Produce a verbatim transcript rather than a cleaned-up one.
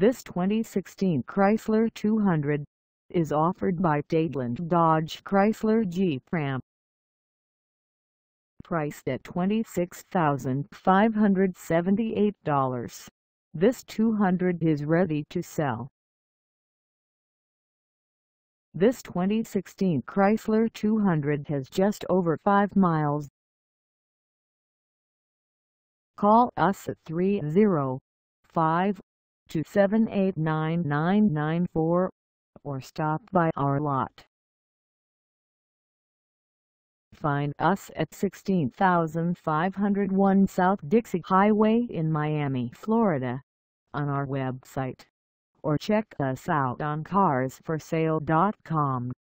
This twenty sixteen Chrysler two hundred is offered by Dadeland Dodge Chrysler Jeep Ram. Priced at twenty-six thousand five hundred seventy-eight dollars, this two hundred is ready to sell. This twenty sixteen Chrysler two hundred has just over five miles. Call us at three oh five, two seven eight, nine nine nine four or stop by our lot. Find us at sixteen thousand five hundred one South Dixie Highway in Miami, Florida, on our website, or check us out on cars for sale dot com.